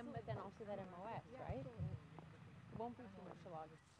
M, but then also that MOS, right? It won't be too much to log.